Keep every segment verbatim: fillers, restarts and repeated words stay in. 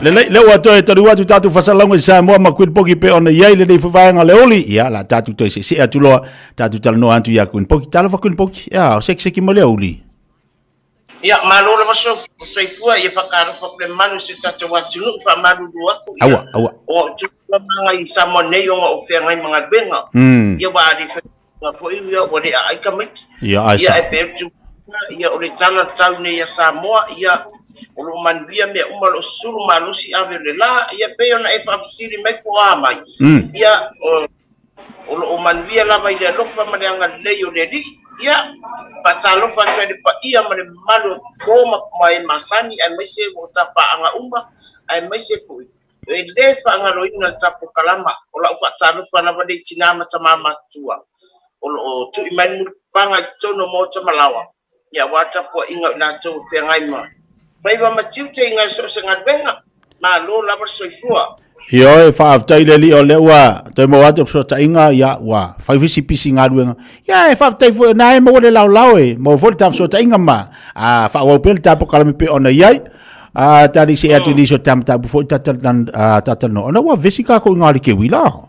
le le le wa to e tari wa tu tatu fasalonga sa mo ma kuin poki pe ona yai le fa va nga le oli ya la tatu to se se atu lo tatu tal no antu ya kuin poki tala fa kuin poki ya se se ki mo le oli ya malo le maso sai fua ia fakaro fa le manu se tatu wa tunu fa malu do aku awa awa o tu nga i sa mo ne yo nga o fe ngai mga benga ia wa di fa fo ia o de ai ka mit ya ai ia e pe tu ia o le tala tau ne ia Samoa ia o lo manvia me uma lo suru malusi ave le la ia pe ona e fa siri me ko ama ia o lo manvia la vai le lo fa ma nga le yo le di ia pa talo fa tse pa ia ma le malo ko ma mai masani ai mai se ko ta pa anga uma ai mai se ko e le fa nga lo ina tapo kalama o la fa talo fa la va de tinama sama matua o lo tu iman mu panga tono mo tama lawa ia wata po inga na to fe ngai ma vai va matiu te inga so se ngadwenga na lo la so fua yo e fa afta ile li ole wa to mo wata so ta inga ya wa fa visi pisi ngadwenga ya e fa afta fu na e mo le lau lau e mo vol ta so ta inga ma a fa wa pel ta po kala me pe ona yai a ta di se atu di so tam ta bu fo ta ta ta ta no ona wa visi ka ko ngari ke wila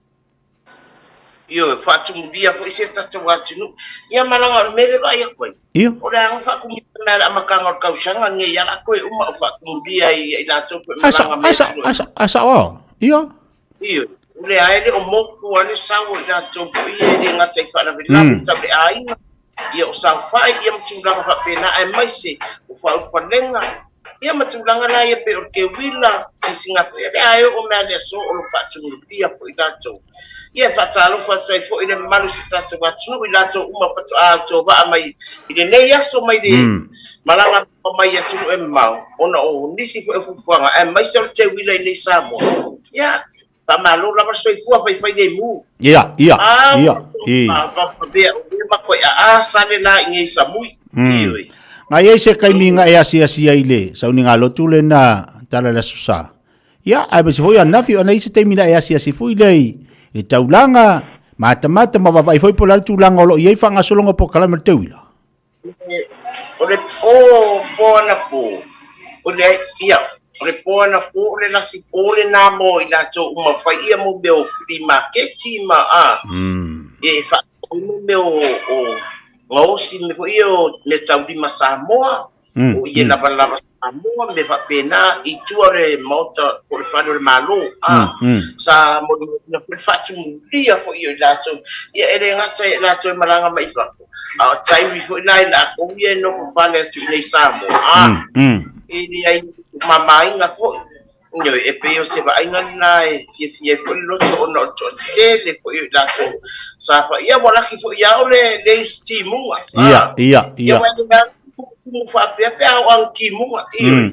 yo fa tu dia fo ise ta tu wa tunu ia malanga mele ba ia koi iyo ora ang fa ku na la makanga ka usanga nge ya la koi uma fa ku dia i la tu malanga mele asa asa asa wa iyo iyo ule ai le mo ku ani sa wo la tu ia de ngata fa na bila ta be ai ia o sa fa ia mtulanga fa pena ai mai se u fa u fa lenga ia mtulanga na ia pe o ke wila si singa fa ia ai o me le so o fa tu dia fo ila tu ia fatalo fatoi fo ile malu sitatu watu ila to uma fatu a to ba mai ile ne ya so mai de malanga mai ya tu e mau ona o nisi fo fu fuanga e mai so te wila ile samo ya pa malu la so fu fa fa de mu ia ia ia i pa pa be ma ko a sale na ngi samui i ngai e se kai minga e asia sia ile sa uninga lo tule na tala la susa ia ai be se foi anafi ona ise te mina e asia si fu ile e taulanga mata-mata ma vai foi pola tulanga lo ia fanga solonga po kala merteuila ole po po na po ole ia ole po na po ole na si po le na mo ila to uma fai ia mo be o free market ma a mm e fa mo be o o ngau si me foi o me tau di Samoa o ia la la Samoa me fa pena i tuare mota por fado le malo ah sa mo na por fatu dia fo io la so ia ele ngata la so malanga mai fa a tai wi fo la la ko ia no fo fale tu le Samoa ah ili ai mama inga fo nyo e pe o se va inga na e fie fie fo lo so no to tele fo io la so sa fa ia mo la ki fo ia ole le stimu ia ia ia mu fa pe pe ang kimu i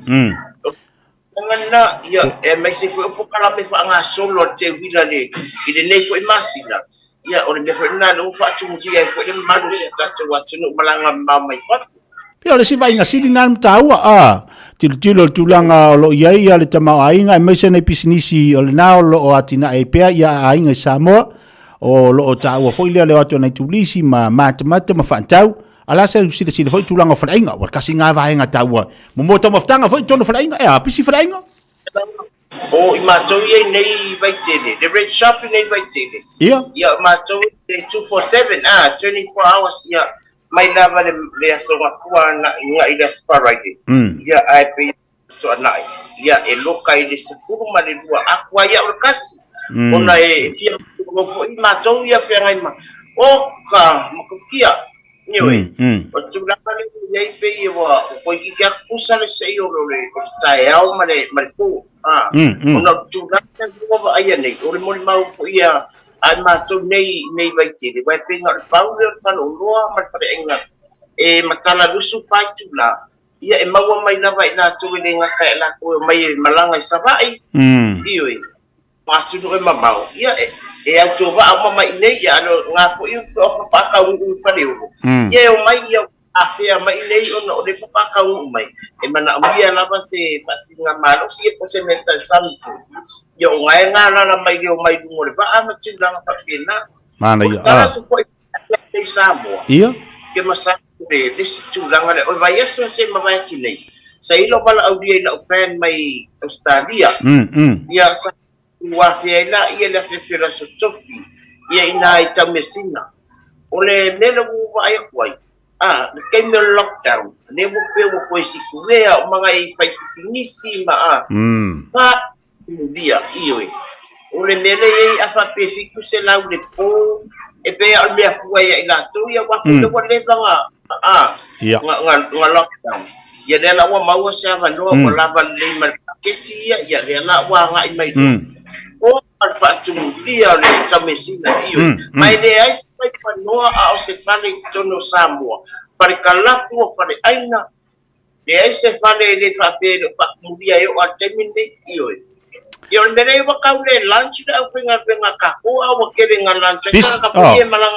ngana ia e mai se fo po kala me fa nga solo te wila le i de nei fo masina ia o le me fo na no fa tu dia fo le malu se ta te wa tunu malanga ma mai pa pe o le si vai nga sili nan taua a til tilo tulanga lo ia ia le tama ainga mai se nei pisnisi o le na o atina e pe ia ainga Samoa o lo o taua fo ile le ato nei tulisi ma mata mata ma fa tau ala se sila sila foi tulanga falainga wa kasi nga va nga tawa mo mo tamo ftanga foi tono falainga e a pisi falainga o i mato ye nei vai tele the red shop nei vai tele ia ia mato two forty-seven ah twenty-four hours ia mai lava le le aso wa fua na nga ida sparage ia ai pe to na ia e loka ile se puru ma le dua akwa ia o kasi ona e ia mo i mato ia pe ngai ma o ka mo kia Nioi, o tulanga le yai pe i wa ko ki ka kusa le sei o le ko tai au ma le ma le pu ah ona tulanga le wa ai nei o le mo mau po ia ai ma so nei nei vai te le vai pe ngal pau le pa no loa ma pa enga e matala lusu pai tula ia e mau mai na vai na tu le nga ka la ko mai malanga i savai mm ioi pa tu no ma mau ia e a to va ma mai nei ya no nga fo i ko pa ka u fa le u ye o mai ya a fe mai nei o no le pa ka u mai e mana ia la ba se pa si nga malo si e po se meta sam yo nga nga la la mai yo mai mo le ba ma tin la pa pena mana ya ah e Samoa ia ke masa de de si tu la nga o vai eso se ma vai tu nei sa ilo pala au dia ila friend may Australia mm mm ia sa wa fiela ia la fira so topi ia ina ita mesina ole melo wa ai kwai ah kay me lockdown ne mo pe mo ko si kuya mga i sinisi ma ah mm pa dia iyo ole mele ia afa pe fiku se la de po e pe al me fu ia ila tu ia wa ko le nga ah nga nga lockdown ia le la wa mau se ava no ko la va le marketi ia ia le la wa nga i mai o alfa tu dia le tamesina iyo mai de ai sai pa no a se fale tono sambo fare kalapu fare aina de ai se fale le fa pe fa mudia yo al termine iyo yo ndere wa ka le lunch da finga finga ka ko a wa kere nga lunch ka ka pe malanga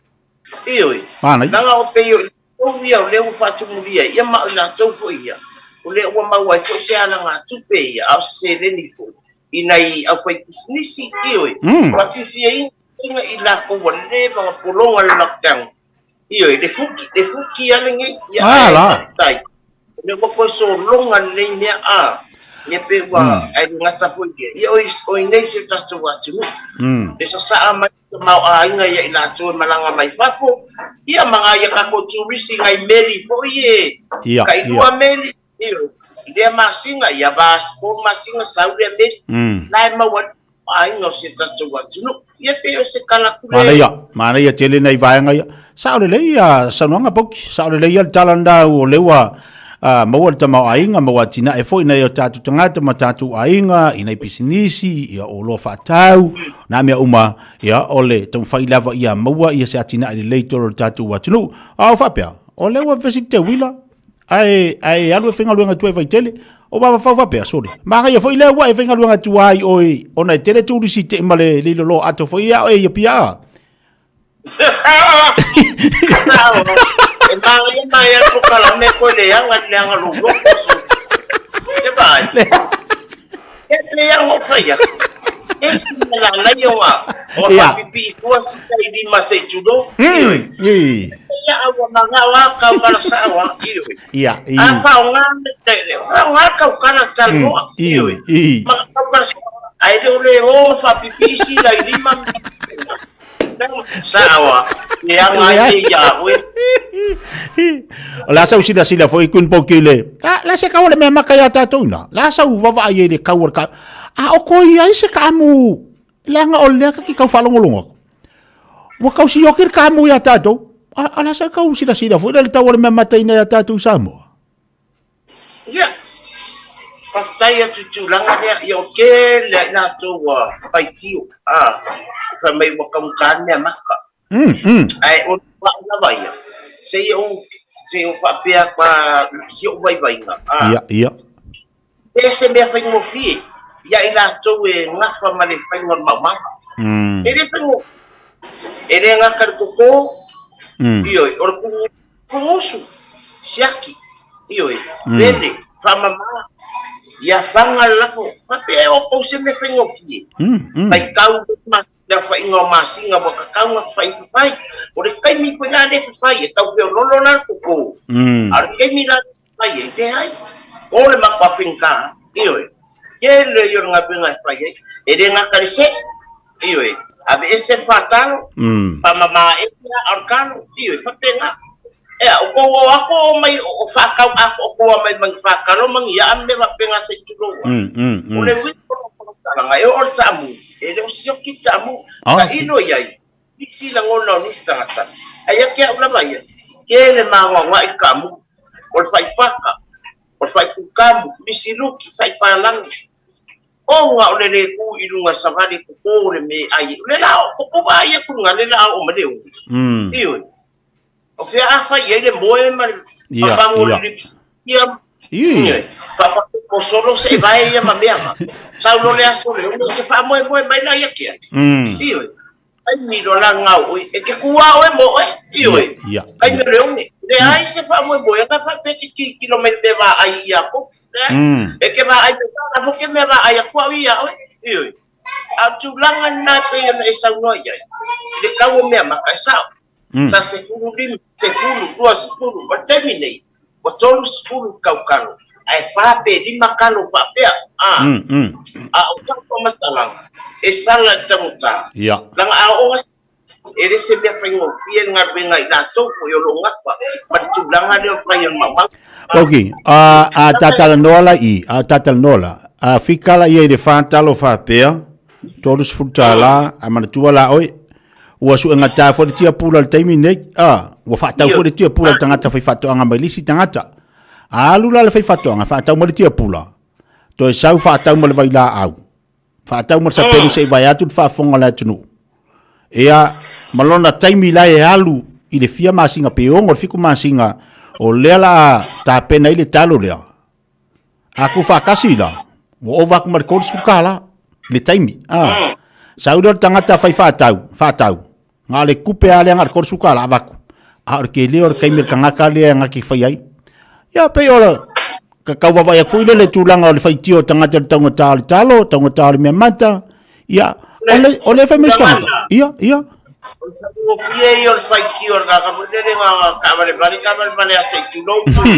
iyo mana nga o pe yo o ia le u fa tu mudia ia ma la tu fo ia o le wa ma wa ko se ala nga tu pe ia a se le ni fo inai a foi nisi ioi wa fifia inga ila ko wale ba polonga lockdown ioi de fuki de fuki ale ngai ya ala tai ne ko ko so longa le me a ne pe wa ai ngata po ye ioi o nei se tato wa tu mm de sa sa ma ma a inga ya ila tu malanga mai fafo ia manga ya ka ko turisi ngai meri fo ye kai dua meri ioi dia masinga ya bas ko masinga saudi med lai ma wat ai ngo se tatu wat no ya pe se kala ku mana ya mana ya tele nei vai nga ya saudi le ya sananga pok saudi le ya talanda o lewa ma wa tama ai nga ma watina e foi na ya tatu tangata ma tatu ai nga ina pisinisi ya o lo fatau na me uma ya ole tom fai lava ya ma wa ya se atina ile le toro tatu wat no au fa pe o lewa visite wila ai ai alu fenga luenga tu vai tele o baba fa fa pe sorry manga ia foi le wa fenga luenga tu ai oi ona tele tu si te male le lo ato foi ya e pia sao e manga ia mai ko kala me ko le anga le anga lu lo so te vai e le anga fa ya e si la la yo wa o fa pipi ko si tai di masai judo i ya awa manga wa ka kala sawa iyo iya i apa nga de nga ka kala talo iyo i ma ka kala ai de le o fa pipi si la lima sawa ya nga ya we la sa usida sila foi kun pokile la se ka wala me makaya tatuna la sa u va va ye de ka ka a o ko ia se kamu la nga o le ka ki ka falongolongo wa ka si yokir kamu ya tato ala sa ka usida sila foi le tawala me matai na ya tato samo ya pasaya tutu langa dia yo ke le na to wa pai tiu ah fa mai wa kam kan me maka mm mm ai o wa na vai se yo se yo fa pe pa si o vai vai nga ah iya iya ese me fa mo fi ya ila to we nga fa male fa ngor mama mm ere pengo ere nga kar ko ko iyo or ku kusu siaki iyo vende fa mama ya fanga lako pape o ko se me pengo fi pai kau ma da fa ngor masinga bo ka kau nga fa fa ore kai mi ko na de fa ye tau fe rolo na ko ko ar kai mi la fa ye te ai ole ma pa finka iyo ele yo nga pinga fa ye ere nga karise iyo abe ese fatal pa mama ela arkan iyo fa penga e ko ako mai o fa ka ako ko mai mang fa ka lo mang ya ame ma penga se tulo ole wi ko tala nga yo or tamu ele o sio ki tamu ka ino yai isi la ngono ni stata aya ke ula mai ke le ma wa ikamu or fa ipaka or fa ikukamu misiruki fa ipalang o nga ole le ku ilunga savali ku ko le me ai le la ko ko ba ya ku nga le la o me deu mm iyo o fe afa ye le moe ma pa mo le ya iya fa fa ko solo se vai ya ma me ama sa lo le aso le o ke fa mo mo mai la ya ke mm iyo ai mi lo la nga o e ke ku wa o mo iyo ai me le o le ai se fa mo mo ya ka fa fe ki kilometre va ai ya ko e ke ba ai na bo ke me ba ai ko ia oi a tu langa na pe na esa no ia le ka wo me ma ka sa sa se fulu dim se fulu duas fulu ba terminate ba tolu fulu ka ka ai fa pe di makalo fa pe ah mm mm a o ka ko masalang e sala tamuta ya lang a o ere se be fa ngo pien ngar be ngai da to ko yo lo ngat pa pa tu lang ada fa yo mama okay a a tatal nola i a tatal nola a fikala ia de fantalo fa pe todos futala a man tuala oi ua su ngata fo tia pula taimi nei a ua fa tau fo tia pula tangata fa fato anga malisi tangata alu la fa fato anga fa tau mo tia pula to e sau fa tau mo le vai la au fa tau mo sa pelu se vai atu fa fonga la tunu ea malona taimi la e alu i le fia masinga pe ongo fiku masinga o lela ta pena ile talo lea aku fa kasila o ova ku mar ko sukala le taimi ah saudo tangata fa fa tau fa tau ngale kupe ale ngar ko sukala abaku ar ke le or kaimir kangaka le ngaki fa yai ya pe ora ka ka wa ya fuile le tulanga le fa tio tangata tonga tal talo tonga tal me mata ya ole ole fa meska iya iya o pie yo fa tio ga ka le nga ka vale vale ka vale vale ase tulo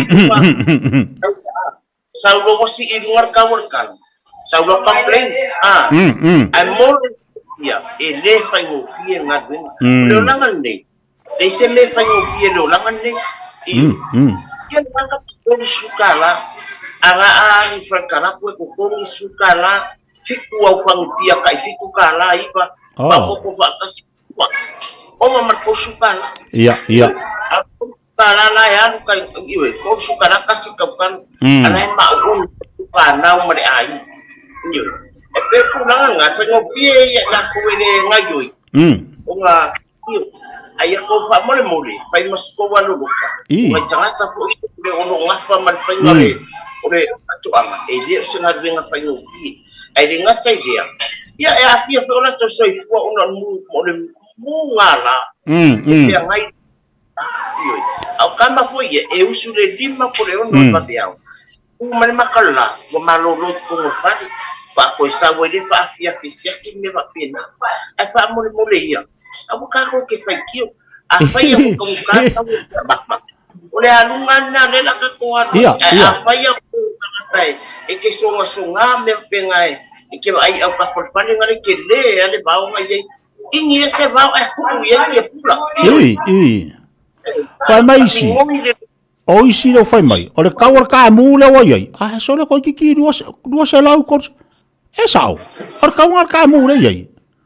saudo ko si ingar ka workan saudo complain ah I'm more ya ele fa ngo pie ngadwen le langan ne le se me fa ngo pie le langan ne mm ya nanga ko sukala ara ani fa kala ko ko ko sukala fiku au fang pia kai fiku kala iba ba ko ko fa kas o mama ko sukala iya iya kala la ya kai iwe ko sukala kasi kapan ana ma un pa na mo de ai ni e pe ku na nga fa ngo pie ya la ko le ngayoi mm o nga ai ko fa mo le mo le fa mas ko wa lo fa wa tangata ko le ono nga fa mal fa ngale o le atu ama e le se na venga fa ngo pie ai de nga tsai dia ya e a fia fa to so i fu ono mu mo le mu ngala mm mm ya ngai au kama fo ye e usu le lima ko le ono pa dia u mali makala go malolo ko mo fa pa ko sa wo le fa fia fisia ki me va pena ai fa mo le mo le ya abu ka ko ke fa ki a fa ya ko ka ba ole alungan na le la ka ko a fa ya ko tai e ke songa songa me pengai e ke ai au ka for fa le ngale ke le ale ba o ngai ini se va a ku ye ye pula i i fa mai si o isi lo fai mai o le kawar ka mu le wa ye a so le ko ki ki duas duas la ko e sao o kawar ka mu le ye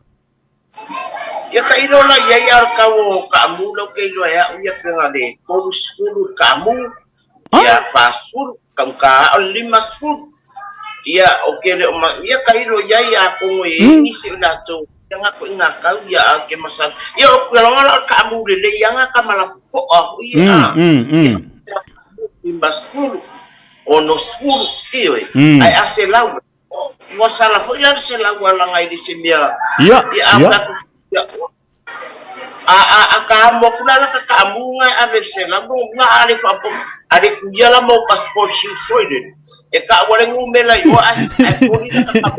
ya ka ilo la ya ya ka wo ka mu lo ke lo ya u ya penga le ko skulu ka mu ya fast food kam ka lima food ya o ke le ya ka ilo ya ya ko e ni si la to yang aku ngakau ya ke masal ya o ka ngala ka mu le yang ka mala ko o ya mm lima skulu ono skulu iyo ai aselau mo sala fo ya se la wala ngai di simia ya ya a a a kambo fulana ka kambu ngai ave se la bo nga ale fa po ale kuya la mo passport shoot soide e ka wala ngumela yo as ai poli ka kambu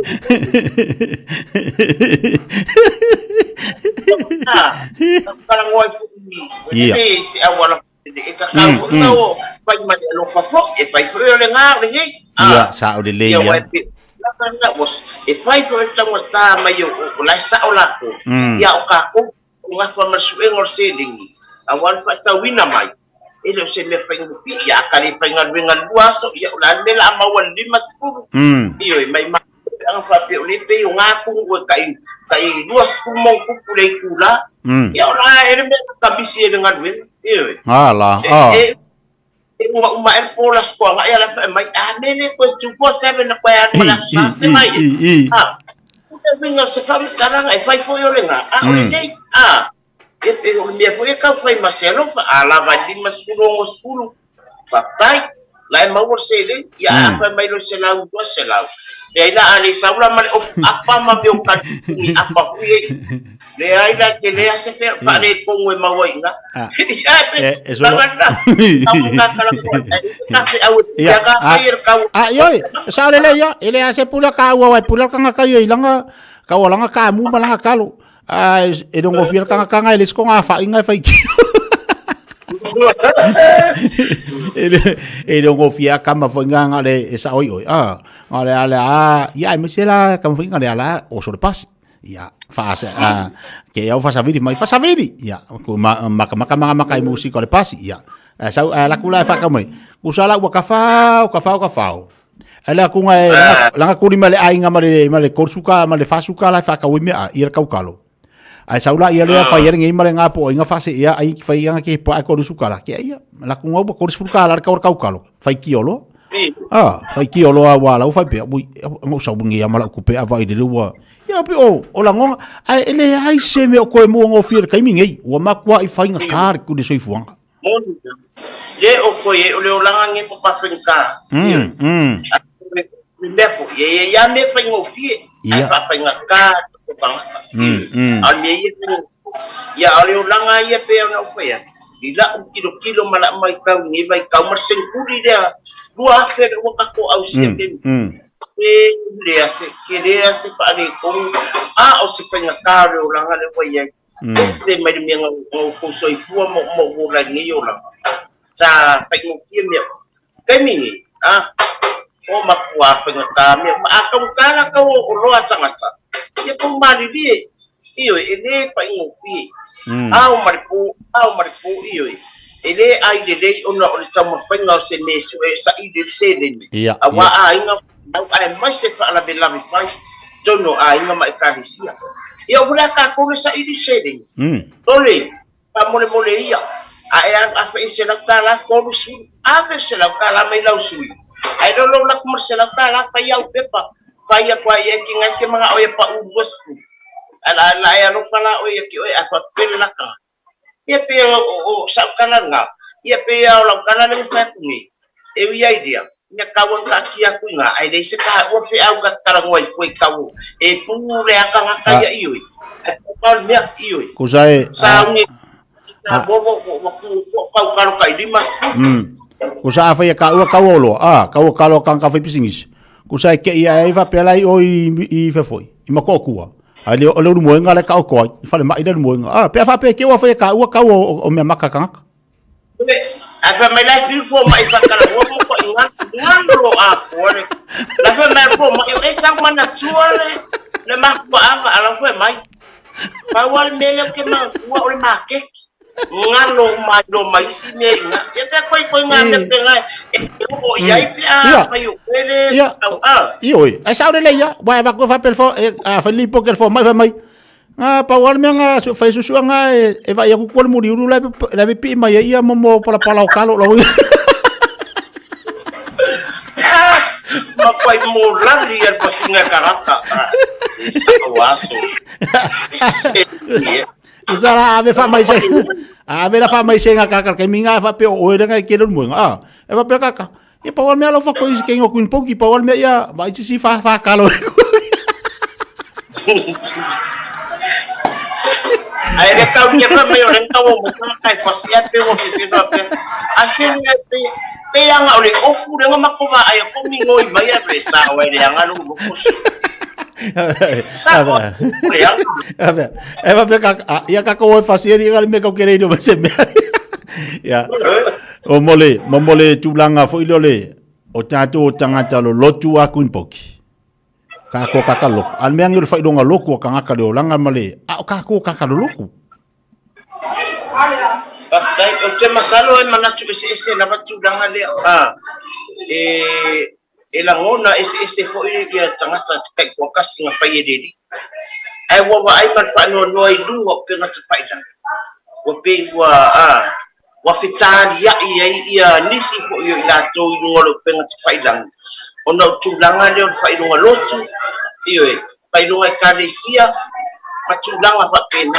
ah ka ngoi fu ni e se awala e ka kambu no pa ma de lo fa fo e fa fro le nga le ngai ya sa o de le ya karena bos if I for example ta mayo ulai sa olako ya o ka ko nga fa masueng or selling awan fa ta wina mai ele se me fa ngi ya kali pa ngal ngal buaso ya ulan mela amawan limas pu iyo mai ma ang fa pe uli pe yung ako ko kai kai duas kumong kupulay kula ya ulan ele me kabisi dengan win iyo ala ah uma uma el polas ko nga ya la mai amene ko two four seven na ko ya mala sa se mai ah udah binga se fam karang ai fai fo yo lenga ah oi ah e o mi fo ka fai maselo ala va di mas pulo pulo papai la ma wo se le ya fa mai lo se la do se la e ila ali saula mal of apa ma me o ka ni apa ku ye le ai la que le hace fer fa le pongo e ma wo inga eso no ya ka fire ka ah yo sa le le yo ele hace pula ka wa pula ka ka yo ilanga ka wala ka mu malanga kalo ai e dongo fiel ka ka nga eles ko nga fa inga fa ki ele ele ngo fia kama fonga ngale esa oi oi ah ngale ala ah ya me sela kama fonga ngale ala o so pas ya fase ah ke eu fasa vidi mai fasa vidi ya ko maka maka maka maka musika le pas ya sa la kula fa kama ku sala wa kafa kafa kafa ala ku ngai langa kuri male ai ngamale male korsuka male fasuka la fa ka wi me a ir kaukalo ai saula ia le fa ia ngai male ngapo inga fase ia ai fa ia ke pa ko sukala ke ia la ku ngau ko sukala ka ka kalo fa kiolo ah fa kiolo wa la fa pe mo sa bungi ya mala ku pe ava i de wa ya pe o o la ngonga ai ele ai se me ko mo ngo fir kai mingai wa makwa i fa inga kar ku de soi fuanga le o ko ye o le langa nge pa fenka mm mm lefo ye ya me fa ngo fie ai fa fa inga ka mm mm ali ya ali ulanga ia pe na upaya ila kilo kilo mala mai kau ni vai kau marsen kuri dia dua fer waka ko au se ke e le ase ke le ase pa le ko a o se fa ngaka le ulanga le waya ese mai mi ngo ko soi fu mo mo la ni yo la sa pa ngo fie me kai mi a o ma kwa fa ngaka me a ka kala ka o lo atanga ia pun mari dia iyo ele pa ingofi au maripu au maripu iyo ele ai de dei ona o tama penga se nesu e sa i de se de awa ai nga au ai mai se fa la bela mi fai dono ai nga mai karisia ia bula ka ko sa i de se de tole pa mole mole ia ai a fa se la kala ko su a fa se la kala mai lau sui ai do lo la ko se la kala pa ia pepa kaya kwa yeki ngake mga oya pa ubos ala ala ya no fala oya ki oya fa fela ka ye pe o sa kana nga ye pe ya la kana le fa kumi e wi idea nya kawon ka kia ku nga ai de se ka o fe au ka kala ngoi foi kawu e pure aka nga kaya iyo e ko me iyo ku sai sa ngi na bo bo bo ku pa ka ka di mas mm ku sa fa ya ka o ka wolo ah ka o ka lo kan ka fa pisingis ku sai ke ia eva pelai o i i fe foi i makokua ali o le moenga le ka ko i fale mai le moenga ah pe fa pe ke wa fa ka o ka o me maka kanga be a fa mai la fi fo mai fa kala wo mo ko inga ngalo a ko le la fa mai fo mai e sa mana tuole le ma ko ava ala fo mai pa wal mele ke ma wa o ma ke ngalo ma do mai si me nga ya ka ko ko nga me pe nga o ya i a fa yo ele ah io ai sa le ya wa ba ko fa per fo a Filippo che fo mai fa mai nga pa wal me nga so fa su nga e va ya ku ko muri ru la la pi mai ya mo mo para para o kalo lo ma pai mo la ri el pasinga karaka sa waso Zara ave fa mai se ave la fa mai se nga kaka ke minga fa pe o era ke lo mo ah e va pe kaka e pa wal me lo fa ko is ke ngo kun poki pa wal me ya ba si fa fa kalo ai le ka unya fa me o ren ka wo mo kai fa si pe wo ke no pe asen pe pe yang ole ofu de ngama ko va ai ko mi ngoi mai ya pe sa wa de yang alu mo ko Aba. Aba. Eba pe ka ya ka ko facer ia me ka querer no se me. Ya. O mole, mo mole tulanga fo ilole. O tato tanga talo lotu aku impoki. Ka ko ka ka lo. Al me angir fa idonga loku ka ngaka le langa male. A ka ko ka ka loku. Pastai o te masalo e manastu ese ese la batulanga le ah. Eh ela ngona ese ese fo ile kia tanga sa kai ko kasi nga fa yededi ai wa wa ai man fa no no ai du o pe nga fa ida o pe wa a wa fitani ya ia ia nisi fo yo ila to i ngolo pe nga fa ida ono tu langa le fa ida ngolo tu iyo e fa ida nga kadesia ma tu langa fa pena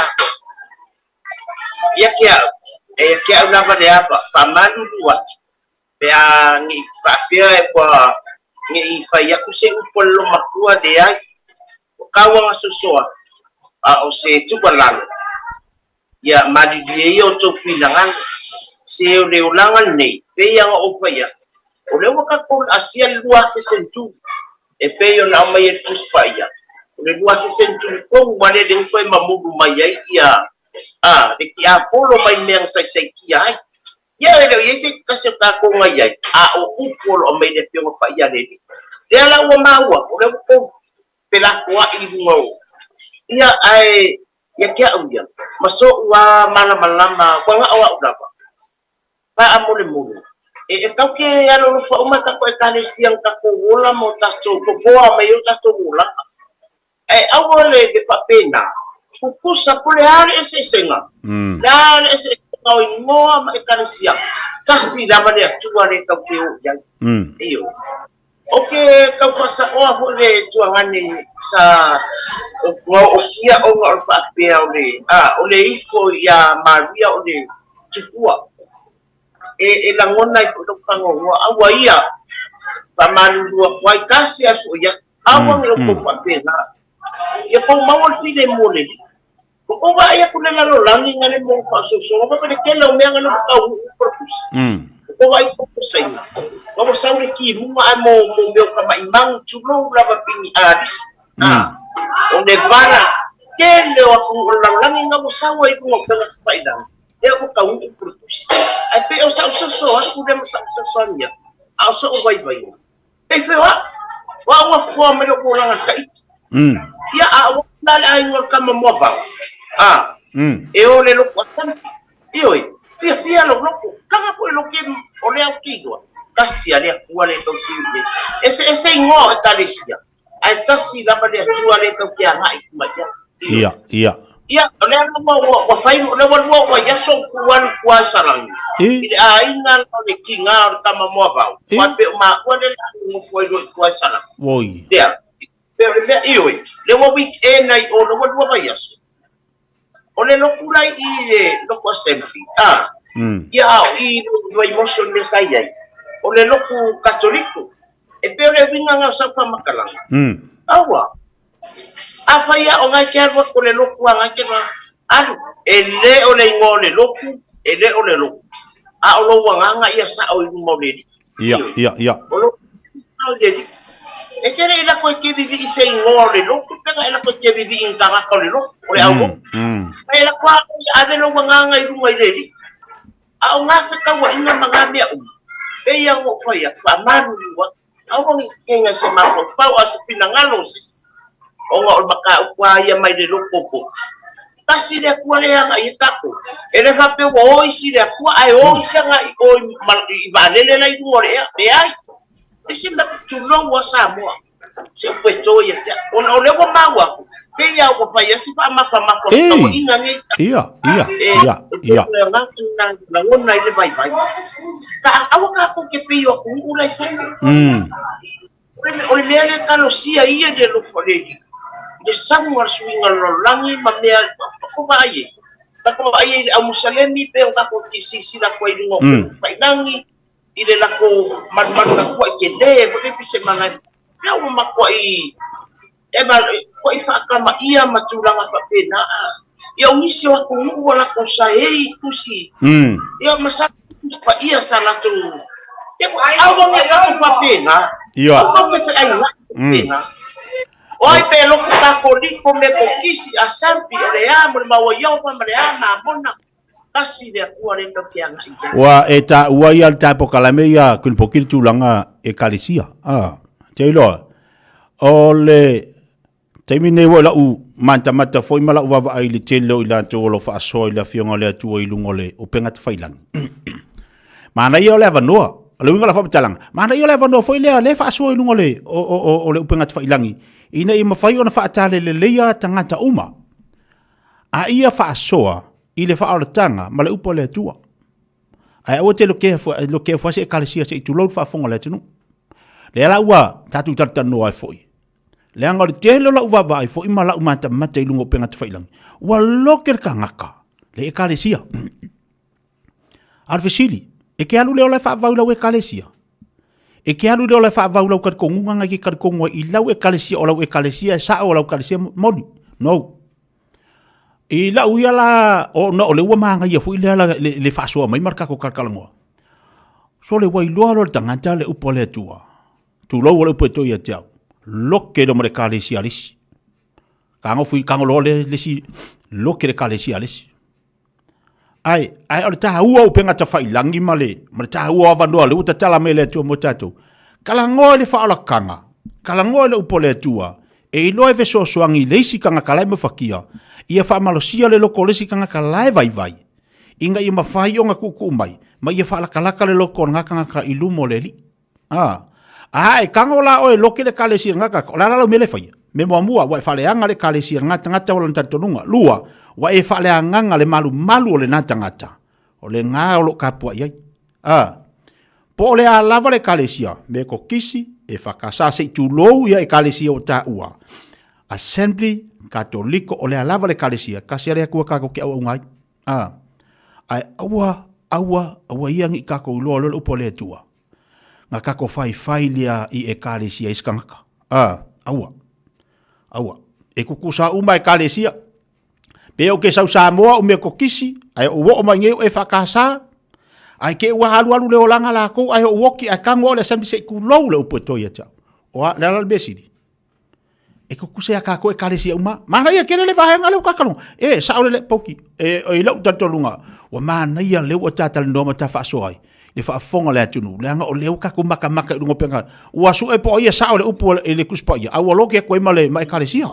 ya kia e kia una va de apa fa manu wat pe a ni fa fia e kwa ngi fa ya ku se upolo makua de ai o kawa sosoa a o se tubalan ya madi de yo to filangan se o le ulangan nei pe yang o fa ya o le waka ko asia lua ke sentu e pe yo na mai tu spaya o le lua ke sentu ko wale de ko mamudu mai ya a de ki a polo mai meng sai sai ki ai Ya le yesi kasi ka ko ngai a o ufo o me de pio pa ya le dia la wa mawa o le ko pela ko i ngo ia ai ya kia uya maso wa mala malama ko nga awa uda pa amole mo e e ka ke ya lo fa uma ka ko ka le siang ka ko wola mo ta to ko fo a me yo ta to wola e awole de papena kukusa kule hali ese senga la ese kau ingoa ma ekaresia kasi lama dia tua le kau keu yang iyo oke kau pasa oa hole tuangani sa ngau okia o ngau fapea ole ah ole ifo ya Maria ole chukua e e langona i kudo fango wa awa ia pamalu dua wai kasi asu ya awang lo ko fapea ya ko mawol file mole ko ba ya ko na lo langi ngale mo fa so so ba pa ke lo me ngalo ka u purpose mm ko ba ko sai ko mo sa ri ki mo mo mo me ka mai mang chulo la ba pini adis ah onde bana ke le wa ko langi ngamo sa wa ko mo ka spider e ko ka u purpose ai pe o sa so so ko dem sa sa so nya a so o vai vai pe fe wa wa wa fo me ko langa kai mm ya a na ai ngol ka mo ba ah mm e o le lo kwatan ioi fia fia lo lo kanga po lo ke o le akigo kasi ale kuale to ki ese ese ngo etalesia ai tasi la ba le kuale to ki anga ikumaja iya iya iya le mo wa fai le wa wa ya so kuan kuasa lang ide ai ngal le kinga tama mo ba wa pe ma wa le mo foi do kuasa lang oi dia pero le ioi le wa weekend ai o lo wa ba yaso ole lo kulai i le lo ko sempre ah mm ya i do emotion le sai ai ole lo ku katoliko e pe ole vinga nga sa pa makalang mm awa afa ya o nga kia ro ko le lo ku nga kia alu ele ole ngole lo ku ele ole lo a lo wa nga ia sa o mo le iya iya iya olo ole e kere ila ko ke vivi i sei ngole lo ku pega ila ko ke vivi in ka ko le lo ole au mm ai la kwa ave lo nga nga i runga i le au nga fa ka wa ina mga mea u e ia ngo fa ya fa manu ni wa au ngi kenga se ma fa fa wa se pinangalo sis o nga o maka kwa ia mai le lo popo kasi le kwa le nga i tako e le fa pe wo i si le kwa ai o si nga i o i ba le le la i ngore e ai e si ma tu lo wa sa mo se puesto ya o le wa ma wa pe ya ko fa ya si pa ma pa ma ko ina ngi iya iya iya iya na na ngona ile bai bai ka awa ka ko ke pe yo ko ula fa mm o le le ka lo sia ia de lo folegi de samuar swinga lo langi ma me ko ba ye ta ko ba ye a musalemi pe ka ko ki si si la ko i ngo pa nangi ile la ko man man ko ke de ko ke se mana ya mo ma ko i e ba ko i fa ka ma ia ma tulanga fa pena ya ngisi wa ko wala ko sa e kusi mm ya masa pa ia sala tu e ko ai wa ngai ko fa pena ya ko pe ai na pena oi pe lo ka ko di ko me ko kisi asampi le ya mo ma wa yo pa ma le ana bona kasi le ku ale to kia ngai wa eta wa ya ta pokalame ya kun pokil tulanga e kalisia ah teilo ole taimine wala u manta mata foi mala u va ai le telo ila to lo fa so ila fionga le tu i lungole o penga te failang mana yo le vanoa le winga la fa talang mana yo le vanoa foi le le fa so i lungole o o o le penga te failangi ina i mafai ona fa tale le leia tangata uma a ia fa soa i le fa tanga ma le upo le tua ai o te lo ke fo lo ke fo se kalisia se tu lo fa fonga le tunu le la ua tatu tata no ai foi le anga le telo la uva vai fo imala umata mate lungo penga te failang wa loker ka ngaka le ekalesia arfesili e ke alu le ola fa va ula ekalesia e ke alu le ola fa va ula ka kongunga ngai ka kongo i lau ekalesia ola ekalesia sa ola ekalesia moni no i la uia la o no le wa manga ia fo ile la le fa so mai marka ko kalkalango so le wai lo lo tangata le upole tua tu lo wala pe to ia tau loke do mere kalesi alisi kango fui kango lo le lesi loke le kalesi alisi Ai, ai o ta ua o penga ta failangi male, ma ta ua va no le uta tala mele tu mo tato. Kala ngoi le fa ala kanga, kala ngoi le upole tua. E ilo e veso soangi leisi kanga kalai mo fakia. Ia fa malosia le loko lesi kanga kalai vai vai. Inga ia mafai o nga kuku mai, ma ia fa ala kalaka le loko nga kanga ka ilu mo le li. Ah. Ah, e kanga ola o e loke le kalesi nga ka, ola la mele fai. Me mo mua wa fa le anga le kalesi nga tanga ta wala tatonunga. Lua, wa e fa le anga le malu malu o le na tangata. O le nga o lo kapua iai. Ah. Po le a lava le kalesia, me ko kisi, e whakasa se tu lou ia e kalesia o ta ua. Assembly Katoliko o le a lava le kalesia, kasi area kua kako ke au ngai. Ah. Ai aua, aua, aua ia ngi kako uloa lolo upo le tua. Nga kako fai fai lia i e kalesia iskangaka. Ah, aua. Aua. E kukusa uma e kalesia. Pe o ke sau Samoa o me ko kisi, ai o wo o mai ngeu e whakasa, ai ke ua halu halu le olanga la ko ai o woki ai kango le sambi se ku lou le upo toia ta. O le ala besidi. E ko kuse aka ko e kalesia uma. Mana ia kere le vahenga le kakalo. E sa ole le poki. E o ilo tatolunga. Wa mana ia le o tata le noma ta fa soai. Le fa fonga le atunu. Le anga o le ka ko maka maka lungo penga. Wa su e po ia sa ole upo e le kuspa ia. Awa loke ko ima le mai kalesia.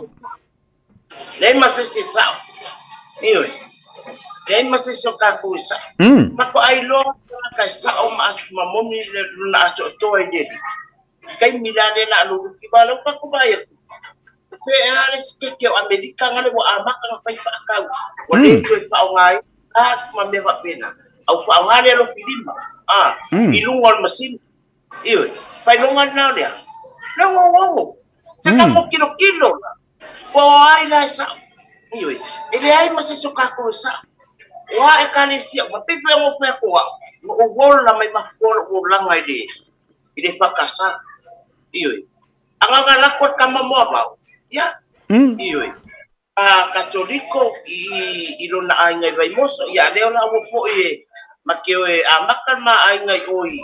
Le ma se se sa. Ioi. Le ma se so ka ko sa. Mm. Ma ko ai lo ka sa o ma ma momi le na to to e de. Kai milane na lu ki ba lo pa ko ba ia. Fe ale ske ke Amerika ngale wo amaka nga fai fa ka. Wo le ko fa ngai. As ma me va pena. Au fa ngale lo filima. Ah, ilungol masin. Ioi. Fai longan na dia. Le wo wo. Saka mo kilo kilo. Po ai la sa. Ioi. Ele ai ma se so ka ko sa. Wa e kalesia, ma pipe mo fe ko wa. Mo wol la mai ma fol o langa ide. Ide fakasa. Ioi. Anga ngala ko kama mo ba. Ya. Mm. Ioi. Ah, Katoliko i ilo na ai ngai vai moso ya leo la wo fo e makeo e amakan ma ai ngai oi.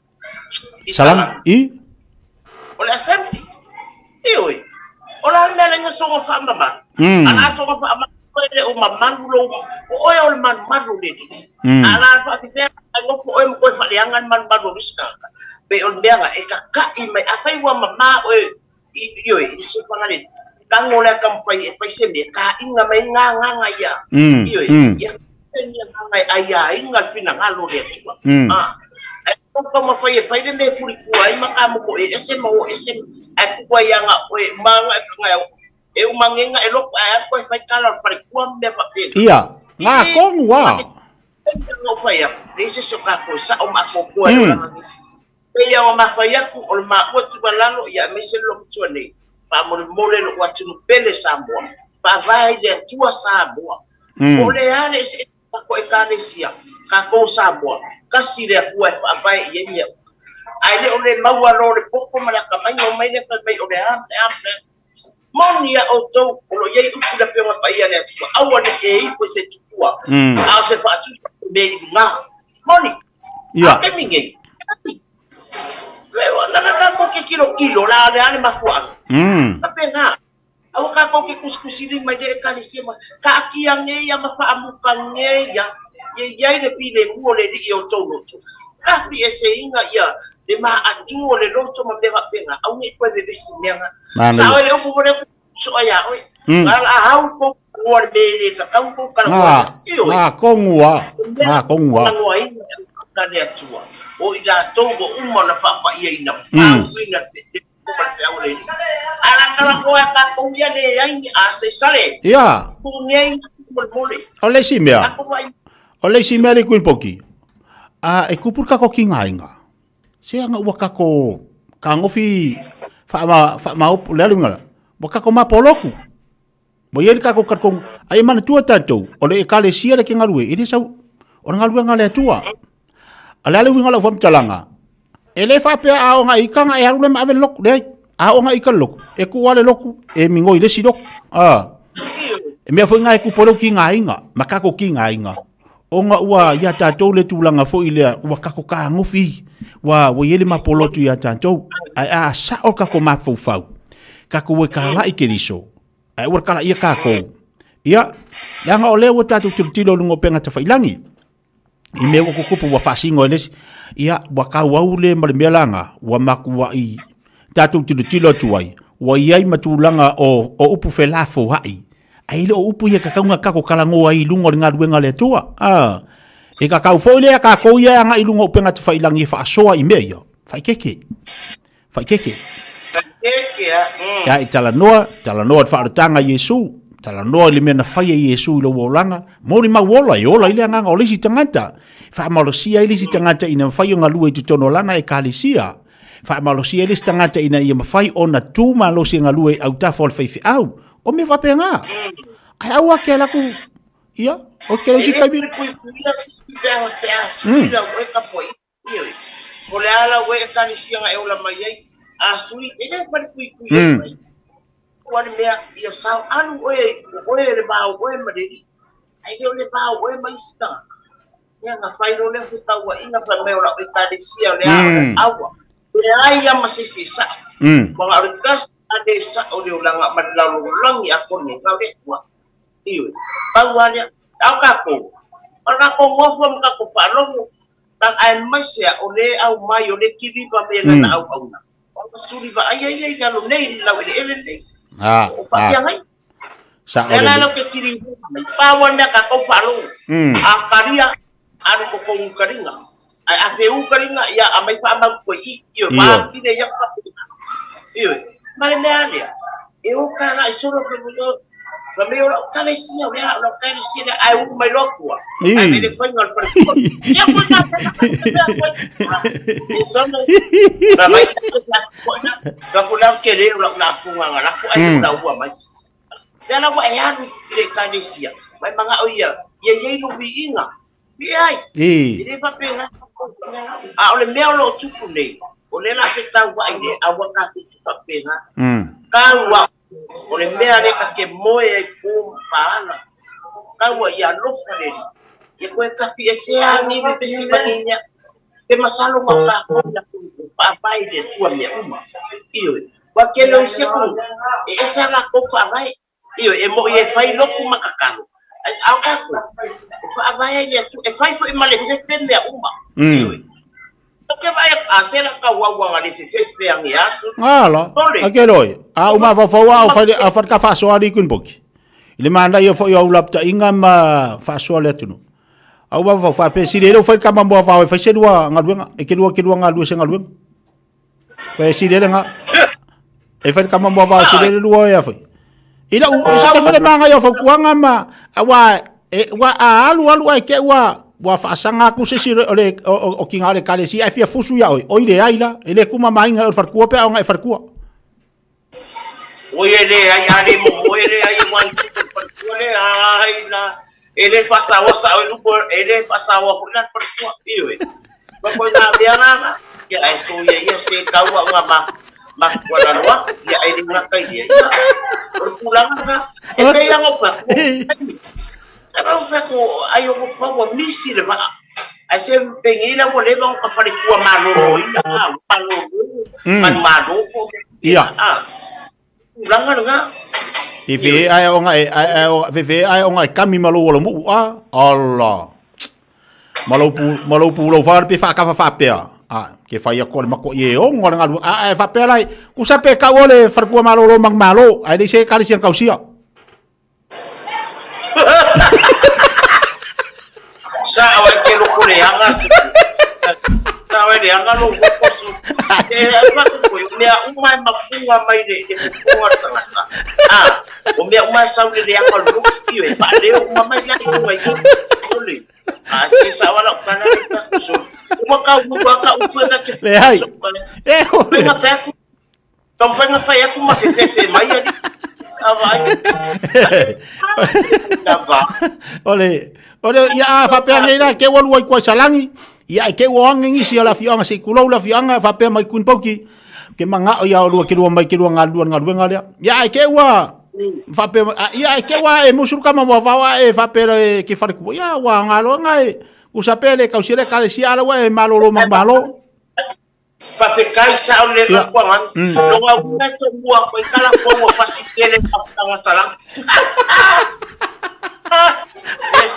Salam i. Ola assembly. Ioi. Ola na nga so nga fa mama. Mm. Ana so nga fa ele o mamandu lo o oe o man madu le ala fa te ngo po o ko fa liangan man madu riska be on beanga e ka ka i mai afai wa mama o yo i se fa ngale kango le kam fai fai se me ka inga mai nga nga nga ya yo ya ya nga ai ya inga fina ngalo le tu ah ai ko ma fai fai le me furi ku ai ma ka mo ko e se mo e se ai ku ya nga o ma nga nga e umangenga e loko ai ko fai kala fai kuam be pa pe ia nga kong wa no fai a ese so ka ko sa o ma ko ko e ya o ma fai ku o ma ko tu balalo ya me se lo tu ne pa mo mo le lo tu pele sa mo pa vai de tua sa mo o le ale se ko e ka sia ka ko sa mo ka si le ku e fa vai ye ni ai le o le ma wa lo le poko ma la ka mai o mai le ka mai o le am am Monia o tau o lo yei upu da pionga pa ia lea tua. Awa ne e i po se tua. Ao se pa atu me i ngā. Moni. Ia. Ake mingei. Leo, langa ka ko ke kilo kilo la ale ale mafua. Kape ngā. Awa ka ko ke kuskusiri mai de e kani sema. Ka aki a nge ia mafa amuka nge ia. Ye iai le pile muo le li i o tau lotu. Kapi e se inga ia. Le ma atu o le loto ma mewa penga. Au nge koe bebesi menga. Sa ole o ko le so ya oi. Ala hau ko ko le le ka ka ko ka nga nga kongua nga kongua nga i na le tua. O ida tongo uma na fa pa ia ina. Au ina te ko pa te ole. Ala kala ko ka ko ia le ai a se sale. Ia. Ko ngai mo mole. Ole si mea. Ole si mea le kuipoki. A e kupur ka ko kinga inga. Se anga ua ka ko ka ngofi fa ma fa ma op le lunga. Waka ko ma poloku. Mo yeli ka ko karkong ai mana tua tatou. Ole e kale sia le kinga rue. Ini sau ona ngalua ngale tua. Ala le winga la fam talanga. Ele fa pe a o nga ikanga e harule ma ave lok le. A o nga ikal lok. E ku wale loku e mingo ile sidok. Ah. E me fo nga e ku polo kinga inga. Makako kinga inga. O nga ua ya tatou le tulanga fo ile ua kako ka ngofi. Wa wo yeli ma polo tu ya tatou. Ai a sa o kako ma fo fau. Kako we kala i keriso. Ai ua kala ia kako. Ia, langa o lewa tatu tilo lungo penga ta whailangi. I me o kupu wa fasingo les ia wa ka wa ule male melanga wa maku wa I tatu tilo tilo tuai wa iai matulanga o o upu felafo hai ai le o upu ia kakaunga kako kalango ai lungo le ngaduenga le tua ah e kakau fo le ka ko ia nga ilungo penga tu failangi fa soa I meia fa keke fa keke keke ya itala noa tala noa fa tanga Yesu tala noa le mena fa Yesu lo wolanga mo ni ma wola yo la ile nga o lisi tangata fa malosia ile si tangata ina fa yo ngalu e tutono lana e kalisia fa malosia ile tangata ina ia mafai ona tu malosia ngalu e au ta fol fa fi au o me va penga ai au akela ku ia o ke si kai bi o le ala we kalisia nga e ola mai ai asui ele pa kui kui wani mea ia sao anu oe oe le bao oe maderi ai le le bao oe maista ia nga failo le futa wa ina fa me ola o kalisia le awa le ai ia masisi sa mga rikas ade sa o le ulanga madlalu langi ako ni nga wekwa iyo pagwanya au kako para ko ngofo mga ko falongo tang ai maisia o le au mai o le kiri pa me na au au na o suri ba ai ai ai galo nei la ele ele ah ah sa o le ke kiri pa wanda ka ko falo a karia anu ko ko karinga ai a feu karinga ya amai fa ma ko I yo ma tine ya pa iyo mare me alia e o kana isoro ko yo la me ora kale sia o la kale sia ai u mai lokua ai me le foi ngol per ya ko na na mai ka ko la ke le la na funga ngala ko ai na u mai ya la wa ya le kale sia mai manga o ia ia ia lu bi inga bi ai e ile pa penga a o le me lo tupu nei o le la ke tau wa ile a wa ka tu pa penga mm ka wa o le mea le ka ke moe e kum paana ka wa ia lofa le e koe ka fi esea ni me pesi maninya ke masalo ma ka ko na pa pai de tua me uma iyo wa ke lo se ku e esa la ko fa vai iyo e mo ye fai lo ku makakalo ai au ka ko fa vai ye tu e fai fo i male se tende uma iyo ke vai a se la ka wa wa ngale fe fe ang yaso ngala akeloi a uma fa fa wa fa a fa ka fa so ali kun boki ile manda yo fo yo lap ta inga ma fa so le tunu a uma fa fa pe si le fa ka ma bo fa fa se dua ngadua e ke dua ke dua ngadua se ngadua fa si le nga e fa ka ma bo fa si le dua ya fa ila u sa le fa le manga yo fa kuanga ma wa e wa alu alu ai ke wa wa fasanga ku se sire ole o kinga le kale si ai fia fusu ya oi oi le aila ele kuma mai nga far ku pe nga far ku oi ele ai ale mo oi ele ai wan far ku le ai la ele fasa wa sa o lupo ele fasa wa ku na far ku iwe ba ko na bia na ya ai so ya ya se ka wa nga ma ma ko na wa ya ai nga kai dia ya pulang na e pe yang opa Aba ko ayo ko pa misi le ba ase pengila mo le bang ka fari ko malo ina malo man malo ko iya ah ulangan nga ife ai o nga ai o ife ai o nga kami malo lo mu ah Allah malo pu malo pu lo far pe fa ka fa pe ah ke fa ya ko ma ko ye o nga nga ah fa pe lai ku sa pe ka ole far ko malo lo mang malo ai de se kali siang kau sia sa awal ke lo ko le anga sa awal le anga lo ko so e apa ko me umai mapunga mai de de ko tanga ah o me umai sa le anga lo ki e fa le umai mai la ko mai ko le ah si sa wala kana ka so uma ka uma ka uma ka ke le hai e o nga fa ko tom fa nga fa ya ko ma fe fe mai ya ole ole ya fa pe ngai ke wolu ai ko salangi ya ke wong ngi si la fianga si kulo la fianga fa pe mai kun poki ke manga ya lu ke lu mai ke lu ngalu ngalu ngalu ya ke wa fa pe ya ke wa e musul kama wa wa e fa pe ke fa ku ya wa ngalo ngai usapele ka usire ka si ala wa e malo lo malo fa fe kai sa o le ko man lo wa una to bua ko kala ko mo fa si kele pa ta salang esa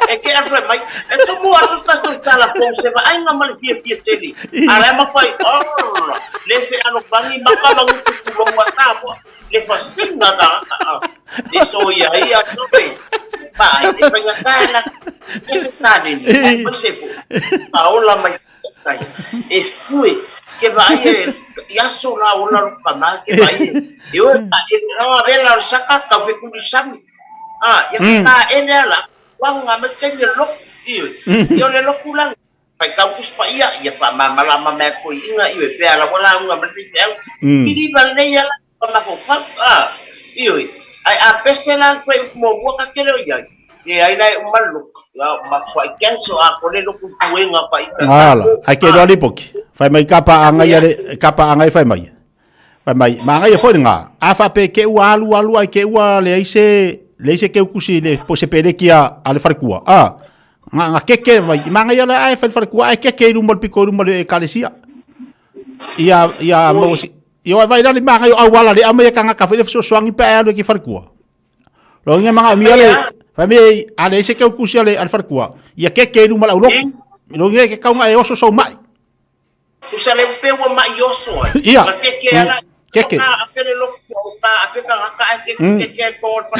e ke alfa mai e to mo atu ta to tala po se va ai ngama le fie fie teli ala ma fai oh le fe ano bangi maka ma ku lo wasa po le fa singa da di so ya ia so pe ba ai te pa ngatala ke se tani ni po se po aula mai tai e fui que vai ya so la ola pa ma que vai eu pa e não vela saka ka fe ku sami ah ya ka ene la wang ngame ke lok iyo yo le lok ulang pai ka kus pa ia ya pa ma mala ma me ko inga iyo pe ala wala ngame pe el kiri bal ne ya pa ma ko fa ah iyo ai a pesela ko mo bo ka kele ya e ai dai maluk ya ma ko kenso a ko le lok fuwe nga pa ita ala ai ke do ali poki fai mai kapa anga ya kapa anga fai mai fai mai ma nga ya fo nga a fa pe ke wa alu alu ai ke wa le ise le ise ke kusi le po se pede kia ale farkua ah nga nga ke ke vai ma nga ya le ai farkua ai ke ke ru mal piko ru mal kalesia ia ia mo si yo vai dali ma nga yo awala le ama ya kanga ka fe so swangi pe alu ki farkua lo nga ma mi ale fa mi ale ise ke kusi ale al farkua ia ke ke ru mal au lo lo nga ke ka nga e oso so mai usale pe wa ma yoso ia ke ke ala ke ke a pele lo ka a pe ka ka ke ke ke ko fa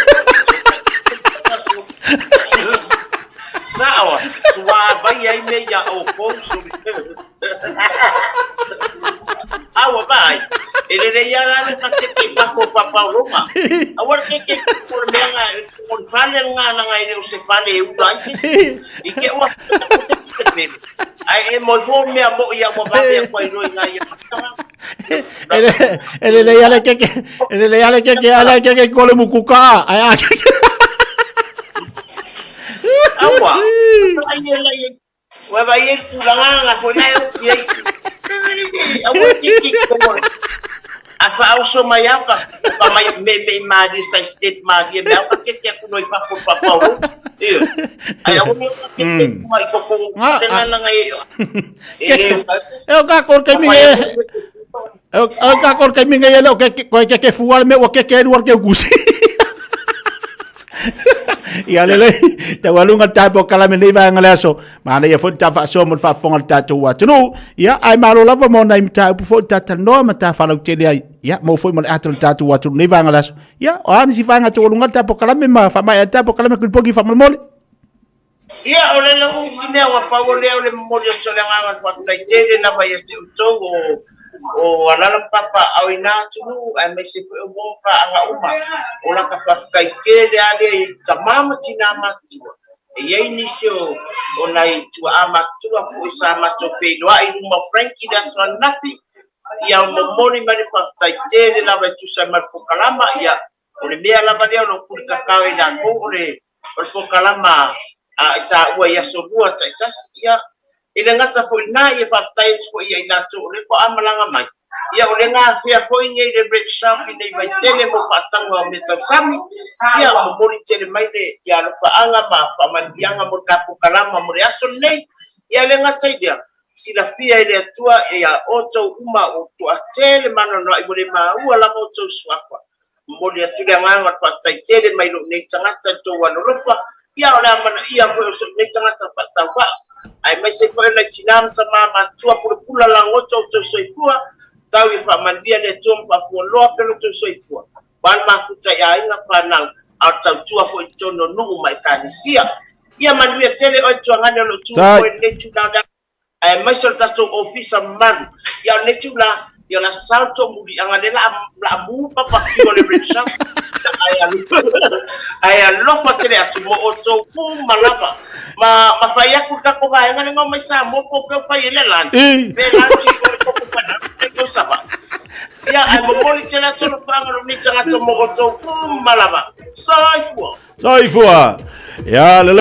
sawa swa vai ai me ya o ko so awa vai ele le ya la ka ke ke fa ko fa pa roma awar ke ke ko me nga ko fale nga na nga ile se fale u dai si i ke wa ai e mo vo me mo ya mo va me ko ino nga ya ele ele le ya le ke ke ele le ya le ke ke ala ke ke ko le mukuka ai awa ai ele ye wa va ye ku la nga ko na yo ye awa ki ki ko afa auso mayaka pa may me me madi sa state madi me ka ke ke ko noi fa ko pa pa iyo ay ako mo ke mai ko ko dengan nga ngai eu ka ko ke mi eu eu ka ko ke mi ngai lo ke ko ke ke fual me o ke ke ruar ke gusi ia lele te walunga tapo kala me leva ngaleso mana ia fo ta fa so mo fa fonga ta to wa tunu ia ai malo lava mo nai ta pu fo ta ta no ma ta fa lo tele ai ia mo fo mo atal ta to wa tunu leva ngaleso ia o ani si fa nga to walunga tapo kala me ma fa mai tapo kala me ku pogi fa mo mole ia ole lo si me wa pa ole ole mo yo so le nga fa ta tele na va ye to o alala papa au ina tunu ai me se ko mo pa anga uma o la ka fa kai ke de ale tamama tina ma tu e ye ni so o nai tu ama tu fu isa ma to pe do ai mo frankie da so napi ia mo moni mani fa tai te la va tu sa ma ko kalama ia o le mea la va le o ku ka ka ina ko o le o kalama a ta wa ya so bua ta tas ia ile ngata fo na ye fa tai ko ye na to le ko amalanga mai ia ole nga fia fo ye de break shop ni vai tele mo fa tanga me ta sami ia mo mori tele mai de ya lo fa anga ma fa ma dianga mo ka pu kalama mo aso nei ia le ngata dia sila fia ile tua ia oto uma o to atele mano no i bole ma u ala mo to swapa mo dia tu nga nga fa tai tele mai lo nei tanga to wa lo fa ia ole mana ia fo so nei tanga ta pa ta wa ai mai se ko na chinam sama matua pula la ngoto to soipua tau i fa mandia le tom fa fo lo pelo to soipua ban ma futa ya inga fa na au tau tua fo to no no mai kanisia ia mandia tele o to ngane lo tu ko le tu da ai mai so ta to office man ya le tu la ya la salto mudi angale la la mu papa ki le bridge ai ai lo fa tele atu mo oto pu malapa ma ma fai aku ka ko vai ngane ngomai sa mo fo fo fai le lan be lan chi ko ko ko pana ko sapa ya ai mo moli tela to lo fa ngalo ni tanga to mo oto pu malapa sai fu sai fu ya